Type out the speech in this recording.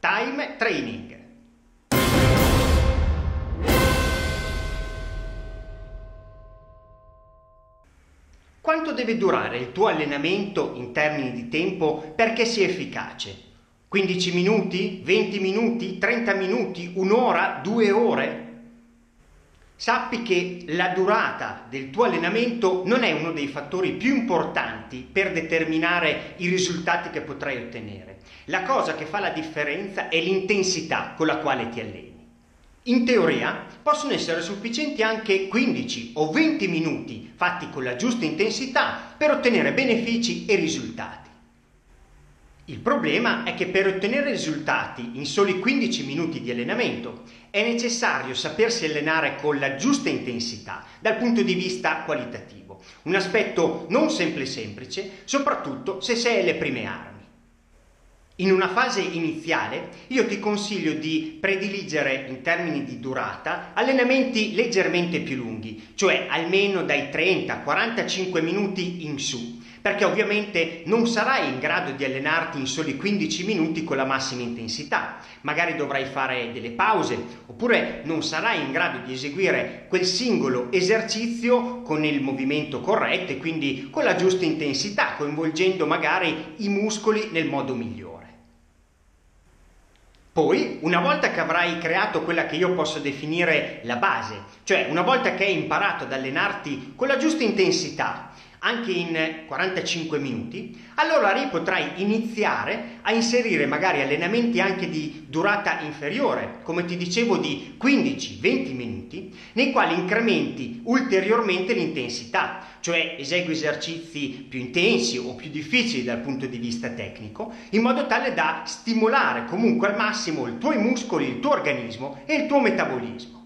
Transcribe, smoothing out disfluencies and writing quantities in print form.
Time Training. Quanto deve durare il tuo allenamento in termini di tempo perché sia efficace? 15 minuti? 20 minuti? 30 minuti? Un'ora? 2 ore? Sappi che la durata del tuo allenamento non è uno dei fattori più importanti per determinare i risultati che potrai ottenere. La cosa che fa la differenza è l'intensità con la quale ti alleni. In teoria possono essere sufficienti anche 15 o 20 minuti fatti con la giusta intensità per ottenere benefici e risultati. Il problema è che per ottenere risultati in soli 15 minuti di allenamento è necessario sapersi allenare con la giusta intensità dal punto di vista qualitativo, un aspetto non sempre semplice, soprattutto se sei alle prime armi. In una fase iniziale io ti consiglio di prediligere in termini di durata allenamenti leggermente più lunghi, cioè almeno dai 30-45 minuti in su, perché ovviamente non sarai in grado di allenarti in soli 15 minuti con la massima intensità, magari dovrai fare delle pause, oppure non sarai in grado di eseguire quel singolo esercizio con il movimento corretto e quindi con la giusta intensità, coinvolgendo magari i muscoli nel modo migliore. Poi, una volta che avrai creato quella che io posso definire la base, cioè una volta che hai imparato ad allenarti con la giusta intensità, anche in 45 minuti, allora lì potrai iniziare a inserire magari allenamenti anche di durata inferiore, come ti dicevo di 15-20 minuti, nei quali incrementi ulteriormente l'intensità, cioè esegui esercizi più intensi o più difficili dal punto di vista tecnico, in modo tale da stimolare comunque al massimo i tuoi muscoli, il tuo organismo e il tuo metabolismo.